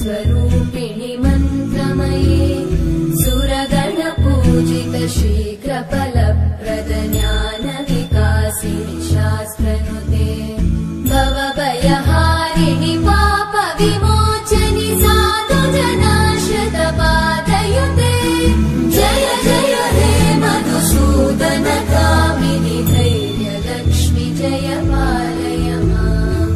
स्वरूपिणि मन्त्रमये सुरगणपूजित शीघ्रफलप्रद ज्ञान विकासिनि शास्त्रनुते भवभयहारिणि पाप विमोचनि साधु जनाश्रितपादयुते जय जय हे मधुसूदन कामिनि धैर्यलक्ष्मि जय पालय माम्।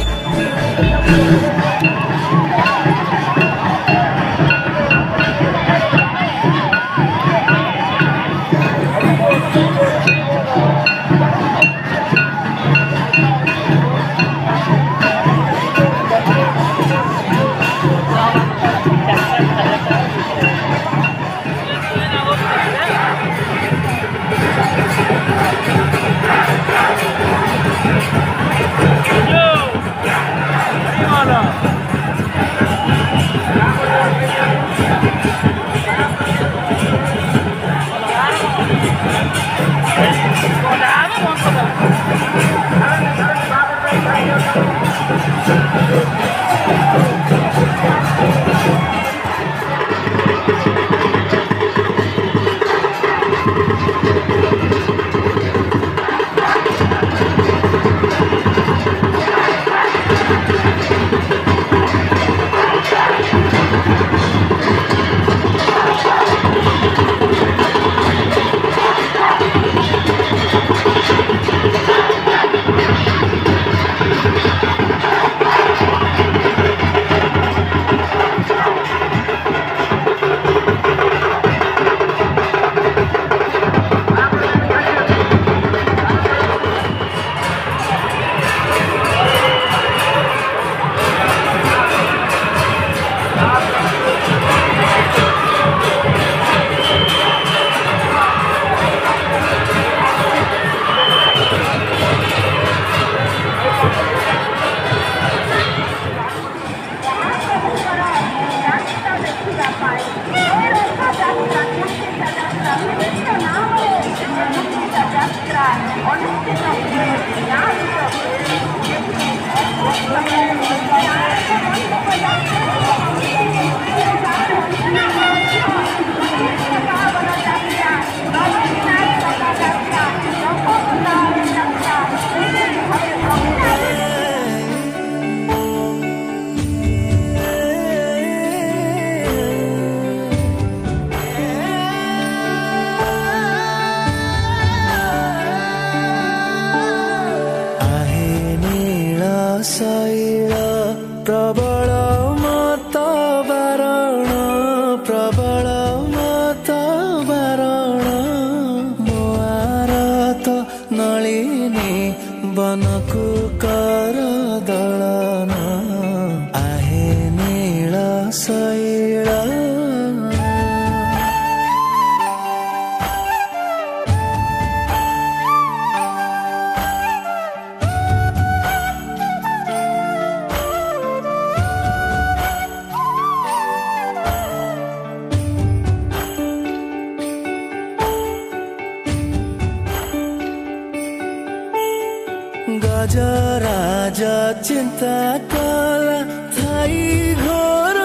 गजराज चिंता कला थाई घोर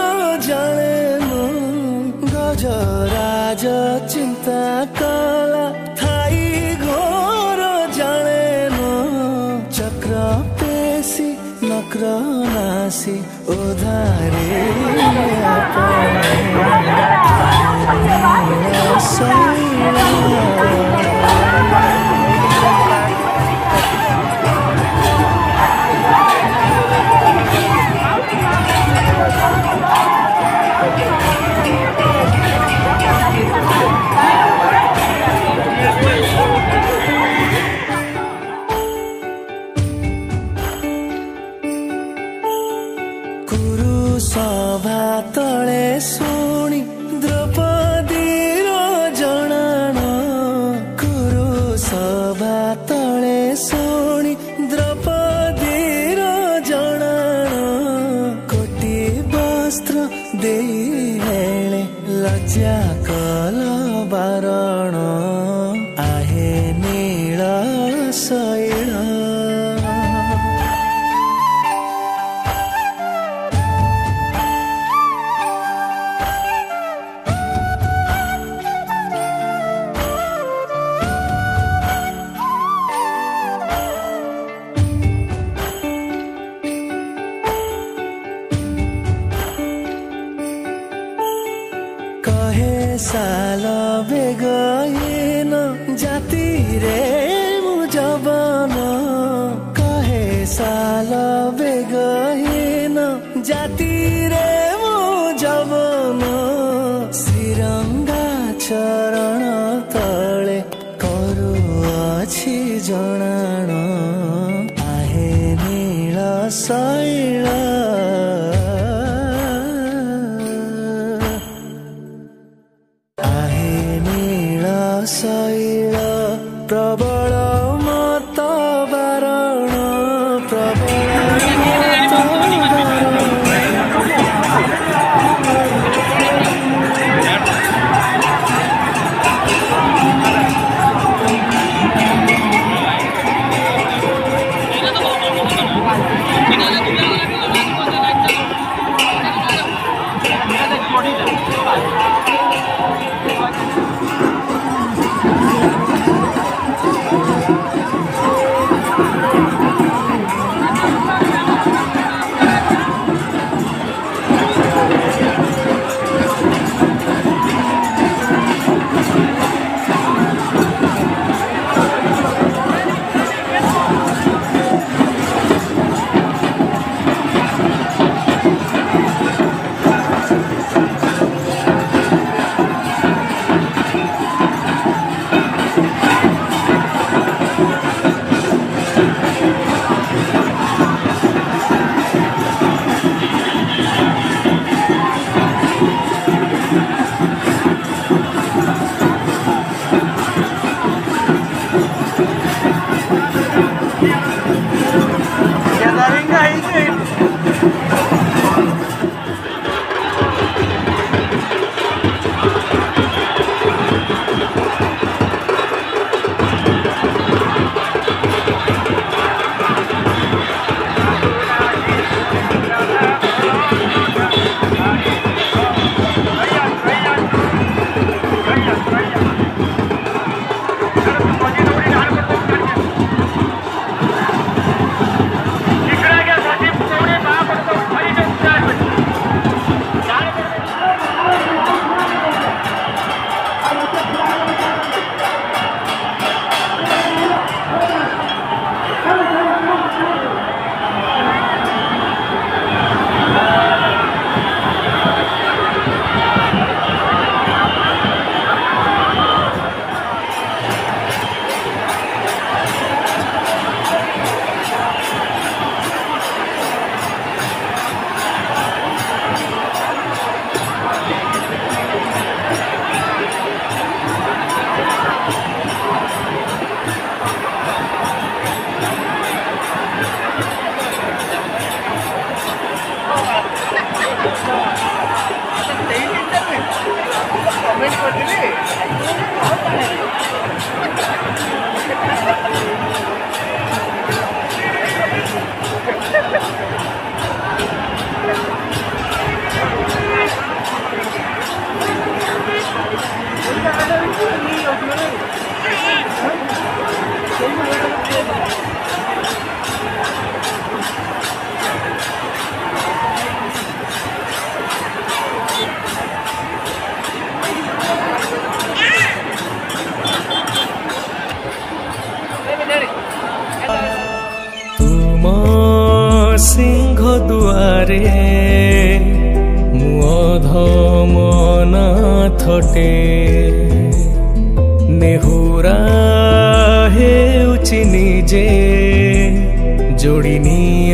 जले गजराज चिंता कला थाई घोर जले चक्र पेशी नक्र नासी उधारे सभा तले शुणी द्रौपदीर जनाण कुरु सभा तले शुणी द्रौपदीर जनाण कोटी वस्त्र देले लज्जा कल बारण आहे नील शैल साल बेगहीन जातिरे मो जवन श्रीरंगा चरण तले କରୁଅଛି ଜଣାଣ आहे नील शैल आहे नील शैल प्रबल मत बारण प्रबल सिंह दुआरे मुधम नाथटे नेहुरा हेउछि निजे जोड़िनिय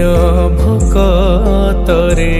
भकतरे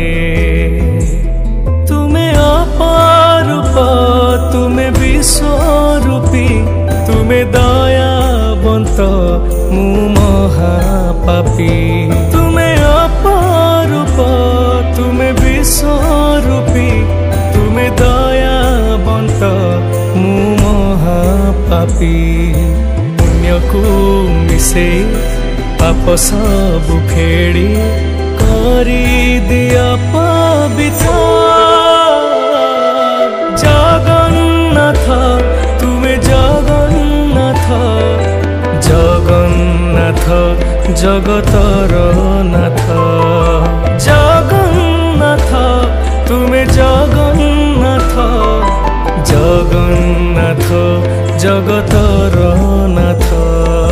तुमे अपारूप तुमे विश्वरूपी तुमे दयावंत मु महापापी तुमे अपारूप तुमे विश्वरूपी तुमे दयावंत मु महापापी पुण्य को मिसे पाप सब खेड़ी करी दिया पवित्र जगन्नाथ तुमे जगन्नाथ जगन्नाथ जगतर नाथ जगन्नाथ तुमे जगन्नाथ जगन्नाथ जगतर नाथ।